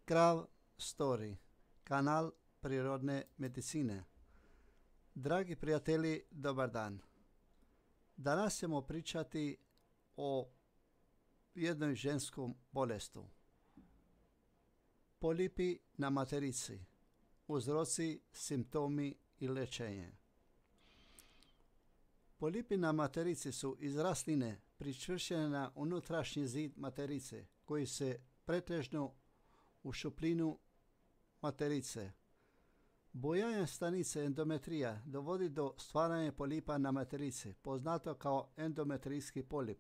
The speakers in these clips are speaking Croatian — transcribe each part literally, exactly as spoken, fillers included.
Krav Story, kanal prirodne medicine. Dragi prijatelji, dobar dan. Danas ćemo pričati o jednoj ženskom bolestu. Polipi na materici, uzroci, simptomi i lečenje. Polipi na materici su izrastline pričvršćene na unutrašnji zid materice koji se pretežno u šupljinu materice. Bujanje stanice endometrija dovodi do stvaranja polipa na materici, poznato kao endometrijski polip.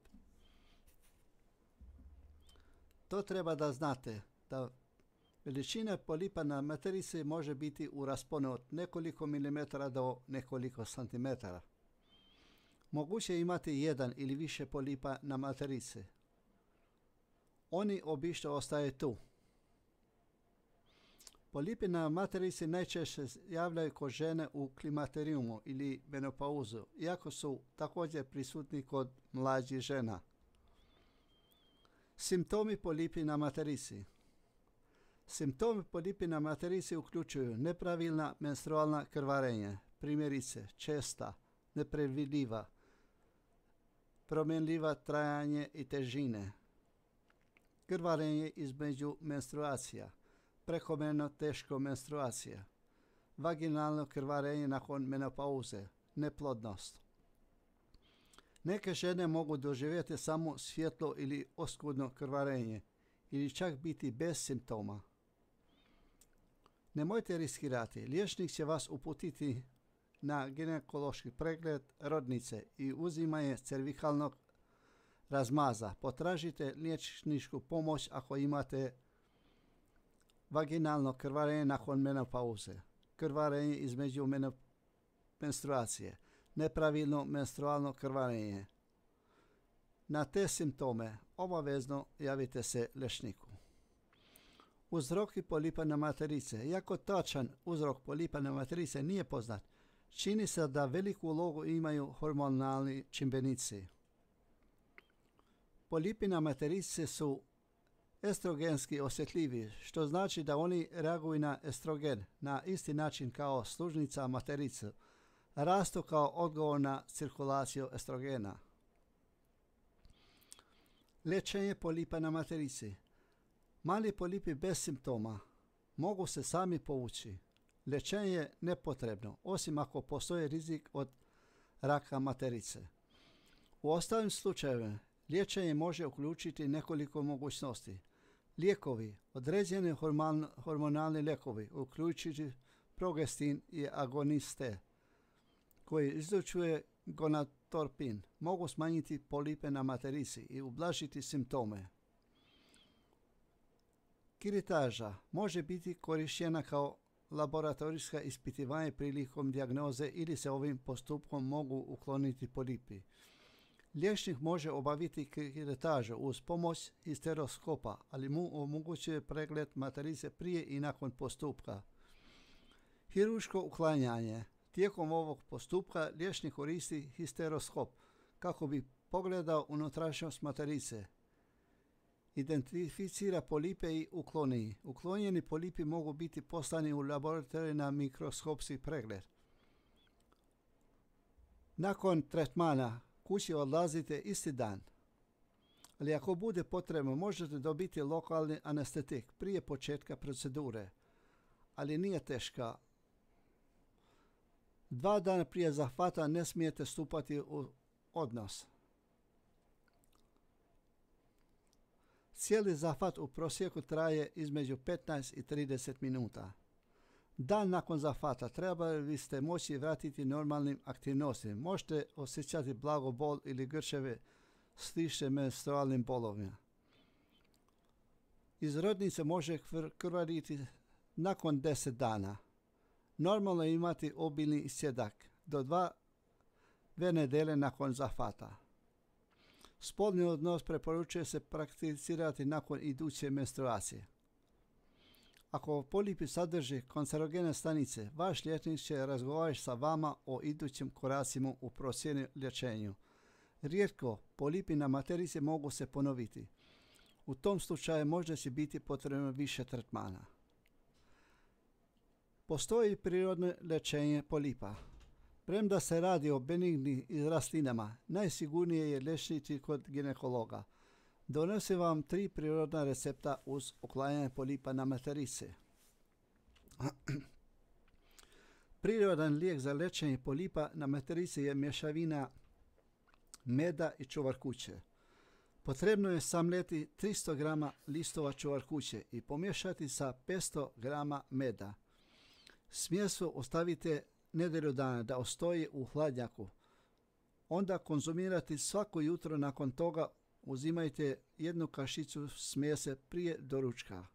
To treba da znate, da veličina polipa na materici može biti u rasponu od nekoliko milimetara do nekoliko santimetara. Moguće je imati jedan ili više polipa na materici. Oni obično ostaje tu. Polipi na materici najčešće javljaju kod žene u klimaterijumu ili menopauzu, iako su također prisutni kod mlađih žena. Simptomi polipi na materici. Simptomi polipi na materici uključuju nepravilna menstrualna krvarenja, primjerice česta, nepredvidljiva, promjenljiva trajanje i težine, krvarenje između menstruacija, prekomjerno teško menstruacija, vaginalno krvarenje nakon menopauze, neplodnost. Neke žene mogu doživjeti samo svjetlo ili oskudno krvarenje ili čak biti bez simptoma. Nemojte riskirati, liječnik će vas uputiti na ginekološki pregled rodnice i uzimanje cervikalnog razmaza. Potražite liječničku pomoć ako imate vaginalno krvarenje nakon menopauze, krvarenje između menstruacije, nepravilno menstrualno krvarenje. Na te simptome obavezno javite se liječniku. Uzroki polipa na materice. Iako točan uzrok polipa na materice nije poznat, čini se da veliku ulogu imaju hormonalni čimbenici. Polipi na materice su estrogenski osjetljivi, što znači da oni reaguju na estrogen na isti način kao služnica materice, rastu kao odgovor na cirkulaciju estrogena. Liječenje polipa na materici. Mali polipi bez simptoma mogu se sami povući. Liječenje je nepotrebno, osim ako postoji rizik od raka materice. U ostalim slučajevima liječenje može uključiti nekoliko mogućnosti. Lijekovi, određeni hormon, hormonalni lijekovi, uključujući progestin i agoniste, koji izlučuje gonatorpin, mogu smanjiti polipe na materici i ublažiti simptome. Kiritaža može biti korištena kao laboratorijska ispitivanje prilikom dijagnoze ili se ovim postupkom mogu ukloniti polipi. Liječnik može obaviti kiritažu uz pomoć histeroskopa, ali mu omogućuje pregled materice prije i nakon postupka. Hirurško uklanjanje. Tijekom ovog postupka liječnik koristi histeroskop kako bi pogledao unutrašnjost materice. Identificira polipe i ukloni. Uklonjeni polipi mogu biti poslani u laboratoriju na mikroskopski pregled. Nakon tretmana kući odlazite isti dan, ali ako bude potrebno možete dobiti lokalni anestetik prije početka procedure, ali nije teška. Dva dana prije zahvata ne smijete stupati u odnos. Cijeli zahvat u prosjeku traje između petnaest i trideset minuta. Dan nakon zahvata trebali biste moći vratiti normalnim aktivnostima. Možete osjećati blago bol ili grčeve slične menstrualnim bolovima. Iz rodnice može krvariti nakon deset dana. Normalno je imati obilni iscedak do dva dve nedjelje nakon zahvata. Spolni odnos preporučuje se prakticirati nakon iduće menstruacije. Ako polipi sadrži kancerogene stanice, vaš liječnik će razgovarati sa vama o idućim koracima u procjeni liječenju. Rijetko polipi na materici mogu se ponoviti. U tom slučaju možda će biti potrebno više tretmana. Postoji prirodno liječenje polipa. Premda se radi o benignim rastlinama, najsigurnije je liječiti kod ginekologa. Donosim vam tri prirodna recepta uz uklanjanje polipa na materici. Prirodan lijek za liječenje polipa na materici je mješavina meda i čuvarkuće. Potrebno je samljeti tristo grama listova čuvarkuće i pomiješati sa petsto grama meda. Smjesu ostavite nedjelju dana da ostoji u hladnjaku. Onda konzumirati svako jutro. Nakon toga uzimajte jednu kašicu smjese prije doručka.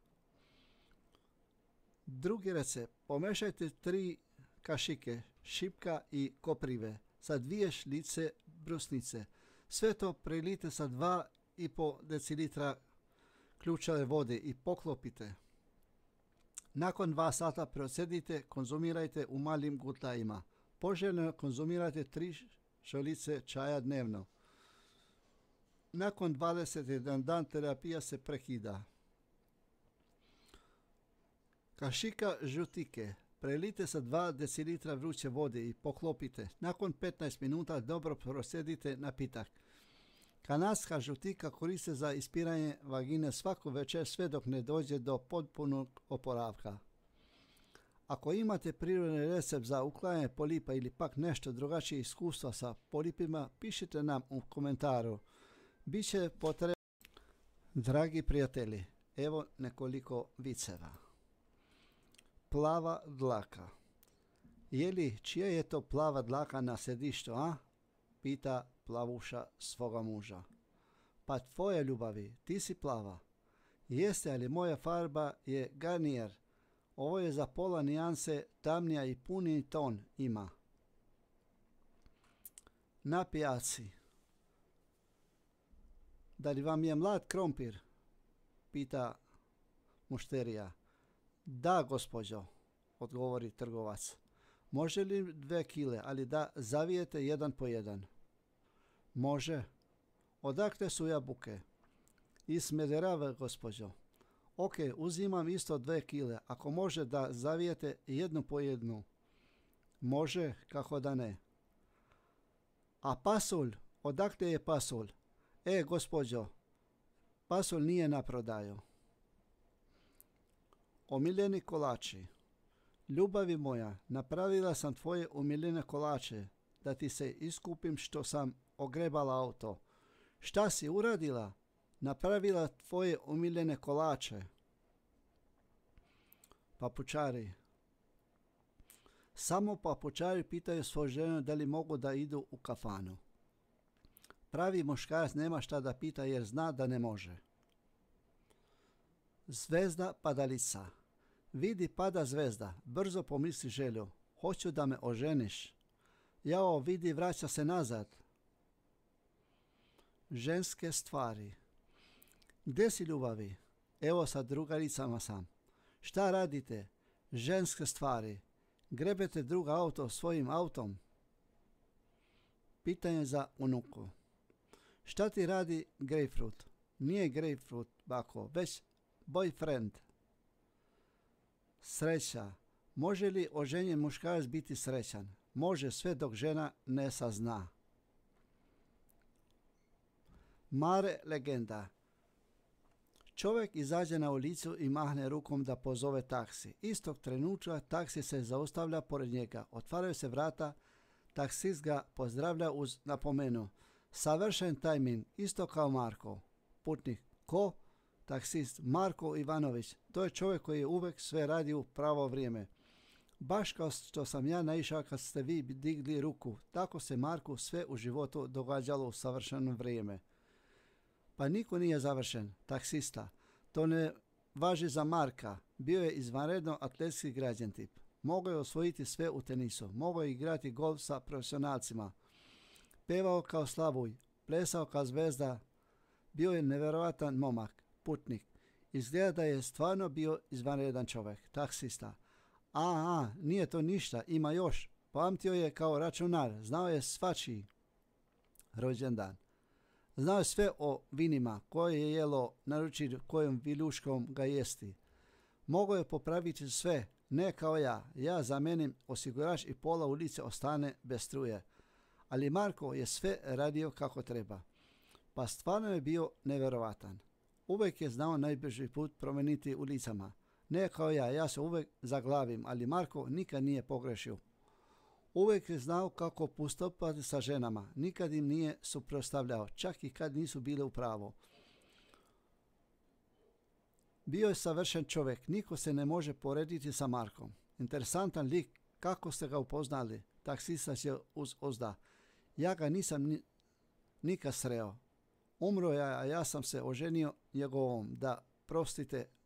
Drugi recept. Pomešajte tri kašike šipka i koprive sa dvije šlice brusnice. Sve to prelijte sa dva i pol decilitra ključave vode i poklopite. Nakon dva sata procedite, konzumirajte u malim gutlajima. Poželjno konzumirajte tri šolice čaja dnevno. Nakon dvadeset jedan dan terapija se prekida. Kašika žutike. Prelijte sa dva decilitra vruće vode i poklopite. Nakon petnaest minuta dobro procedite napitak. Kanadska žutika koriste za ispiranje vagine svaku večer sve dok ne dođe do potpunog oporavka. Ako imate prirodni recept za uklanjanje polipa ili pak nešto drugačije iskustva sa polipima, pišite nam u komentaru. Biće potrebno. Dragi prijatelji, evo nekoliko viceva. Plava dlaka. Je li, čija je to plava dlaka na sedištu, a? Pita plavuša svoga muža. Pa tvoja ljubavi, ti si plava. Jeste, ali moja farba je garnijer. Ovo je za pola nijanse tamnija i puniji ton ima. Na pijaci. Da li vam je mlad krompir? Pita mušterija. Da, gospođo, odgovori trgovac. Može li dve kile, ali da zavijete jedan po jedan? Može. Odakle su jabuke? Iz Smederava, gospođo. Ok, uzimam isto dve kile, ako može da zavijete jednu po jednu. Može, kako da ne. A pasulj, odakle je pasulj? E, gospođo, pasulj nije na prodaju. Omiljeni kolači. Ljubavi moja, napravila sam tvoje omiljene kolače, da ti se iskupim što sam ogrebala auto. Šta si uradila? Napravila tvoje omiljene kolače. Papučari. Samo papučari pitaju svoju ženu da li mogu da idu u kafanu. Pravi muškarac nema šta da pita jer zna da ne može. Zvezda padalica. Vidi pada zvezda, brzo pomisli želju. Hoću da me oženiš. Jao, vidi, vraća se nazad. Ženske stvari. Gdje si, ljubavi? Evo sa drugaricama sam. Šta radite? Ženske stvari. Grebete druga auto svojim autom? Pitanje za unuku. Šta ti radi grapefruit? Nije grapefruit, bako, već boyfriend. Sreća. Može li oženjen muškarac biti srećan? Može, sve dok žena ne sazna. Mare legenda. Čovjek izađe na ulicu i mahne rukom da pozove taksi. Istog trenutka taksi se zaustavlja pored njega. Otvaraju se vrata, taksist ga pozdravlja uz napomenu. Savršen tajmin, isto kao Marko. Putnik. Ko? Taksist. Marko Ivanović. To je čovjek koji je uvijek sve radi u pravo vrijeme. Baš kao što sam ja naišao kad ste vi digli ruku. Tako se Marku sve u životu događalo u savršeno vrijeme. Pa niko nije završen. Taksista. To ne važi za Marka. Bio je izvanredno atletski građen tip. Mogao je osvojiti sve u tenisu. Mogao je igrati golf sa profesionalcima. Pevao kao Slavuj. Plesao kao zvezda. Bio je nevjerojatan momak. Putnik. Izgleda da je stvarno bio izvanredan čovjek. Taksista. Aha, nije to ništa. Ima još. Pamtio je kao računar. Znao je svačiji rođendan. Znao je sve o vinima, koje je jelo naručiti, kojom viljuškom ga jesti. Mogao je popraviti sve, ne kao ja. Ja zamenim osigurač i pola ulice ostane bez struje. Ali Marko je sve radio kako treba. Pa stvarno je bio nevjerovatan. Uvijek je znao najbrži put promeniti ulicama. Ne kao ja, ja se uvijek zaglavim, ali Marko nikad nije pogrešio. Uvijek je znao kako postupati sa ženama, nikad im nije suprotstavljao, čak i kad nisu bile u pravu. Bio je savršen čovjek, niko se ne može porediti sa Markom. Interesantan lik, kako ste ga upoznali, taksista je uz ozda. Ja ga nisam ni, nikad sreo. Umro je, a ja sam se oženio njegovom, da prostite